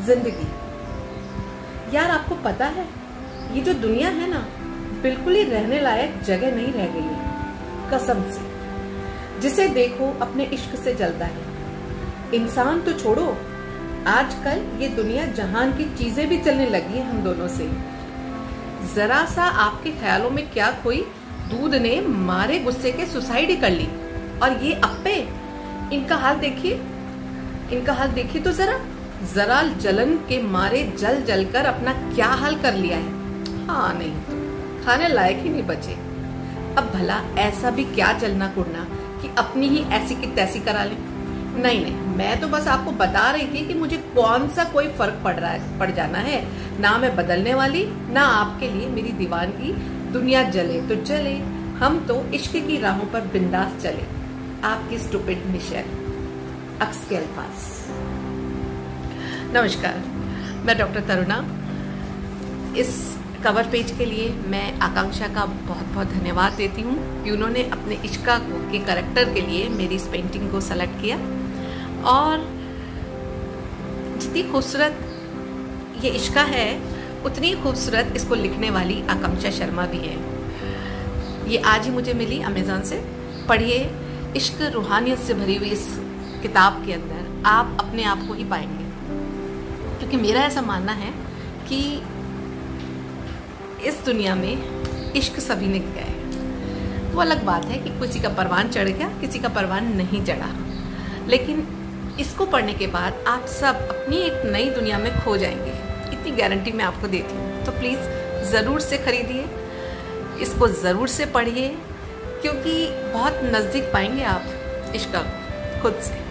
जिंदगी। यार आपको पता है ये जो दुनिया है ना, बिल्कुल ही रहने लायक जगह नहीं रह गई है, कसम से। जिसे देखो अपने इश्क से जलता है। इंसान तो छोड़ो, आजकल ये दुनिया जहान की चीजें भी चलने लगी है हम दोनों से। जरा सा आपके ख्यालों में क्या खोई, दूध ने मारे गुस्से के सुसाइड ही कर ली। और ये अप्पे, इनका हाल देखिए, इनका हाल देखिए तो जरा जलन के मारे जल जल कर अपना क्या हाल कर लिया है। हाँ नहीं तो खाने लायक ही नहीं बचे। अब भला ऐसा भी क्या चलना कुड़ना कि अपनी ही ऐसी की तैसी करा लें। नहीं, मैं तो बस आपको बता रही थी कि मुझे कौन सा कोई फर्क पड़ जाना है। ना मैं बदलने वाली, ना आपके लिए मेरी दीवानगी। दुनिया जले तो जले, हम तो इश्क की राहों पर बिंदास चले। आपकी स्टूपिड मिशेल। अक्स के अल्फाज। नमस्कार, मैं डॉक्टर तरुणा। इस कवर पेज के लिए मैं आकांक्षा का बहुत बहुत धन्यवाद देती हूँ कि उन्होंने अपने इश्का के कैरेक्टर के लिए मेरी इस पेंटिंग को सेलेक्ट किया। और जितनी खूबसूरत ये इश्का है, उतनी खूबसूरत इसको लिखने वाली आकांक्षा शर्मा भी है। ये आज ही मुझे मिली अमेज़न से। पढ़िए, इश्क रूहानियत से भरी हुई इस किताब के अंदर आप अपने आप को ही पाएंगे। क्योंकि मेरा ऐसा मानना है कि इस दुनिया में इश्क सभी ने किया है। वो अलग बात है कि किसी का परवान चढ़ गया, किसी का परवान नहीं चढ़ा, लेकिन इसको पढ़ने के बाद आप सब अपनी एक नई दुनिया में खो जाएंगे। इतनी गारंटी मैं आपको देती हूँ। तो प्लीज़ ज़रूर से खरीदिए, इसको ज़रूर से पढ़िए, क्योंकि बहुत नज़दीक पाएंगे आप इश्क खुद से।